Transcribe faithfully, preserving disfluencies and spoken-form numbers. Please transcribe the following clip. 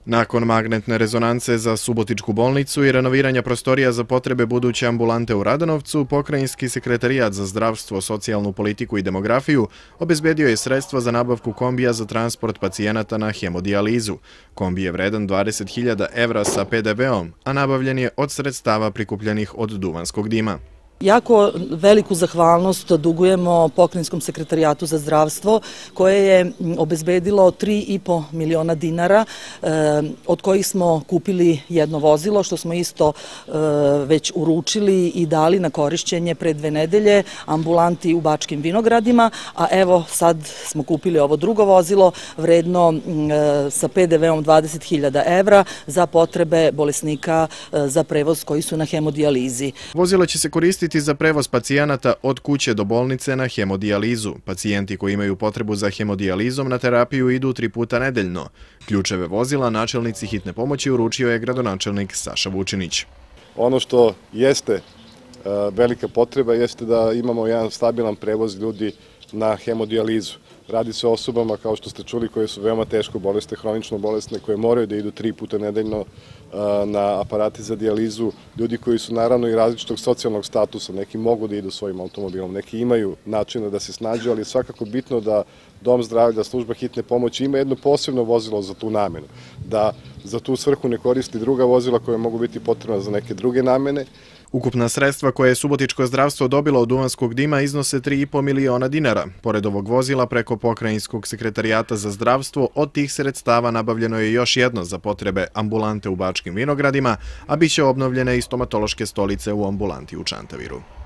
Nakon magnetne rezonance za Subotičku bolnicu i renoviranja prostorija za potrebe buduće ambulante u Radanovcu, Pokrajinski sekretarijat za zdravstvo, socijalnu politiku i demografiju obezbedio je sredstva za nabavku kombija za transport pacijenata na hemodijalizu. Kombi je vredan dvadeset hiljada evra sa pe de veom, a nabavljen je od sredstava prikupljenih od duvanskog dima. Jako veliku zahvalnost dugujemo Pokrajinskom sekretarijatu za zdravstvo koje je obezbedilo tri i po miliona dinara, od kojih smo kupili jedno vozilo, što smo isto već uručili i dali na korišćenje pre dve nedelje ambulanti u Bačkim Vinogradima, a evo sad smo kupili ovo drugo vozilo vredno sa pe de veom dvadeset hiljada evra za potrebe bolesnika za prevoz koji su na hemodijalizi. Vozilo će se koristiti za prevoz pacijenata od kuće do bolnice na hemodijalizu. Pacijenti koji imaju potrebu za hemodijalizom na terapiju idu tri puta nedeljno. Ključeve vozila načelnici hitne pomoći uručio je gradonačelnik Saša Vučinić. Ono što jeste velika potreba jeste da imamo jedan stabilan prevoz ljudi na hemodijalizu. Radi se o osobama, kao što ste čuli, koje su veoma teško bolesne, hronično bolesne, koje moraju da idu tri puta nedeljno na aparate za dijalizu. Ljudi koji su naravno i različitog socijalnog statusa, neki mogu da idu svojim automobilom, neki imaju načina da se snađu, ali je svakako bitno da Dom zdravlja, služba hitne pomoći ima jedno posebno vozilo za tu namenu, da za tu svrhu ne koristi druga vozila koje mogu biti potrebna za neke druge namene. Ukupna sredstva koje je Subotičko zdravstvo dobilo od duvanskog dima iznose tri i po miliona dinara. Pored ovog vozila, preko Pokrajinskog sekretarijata za zdravstvo, od tih sredstava nabavljeno je još jedno za potrebe ambulante u Bačkim Vinogradima, a bit će obnovljene i stomatološke stolice u ambulanti u Čantaviru.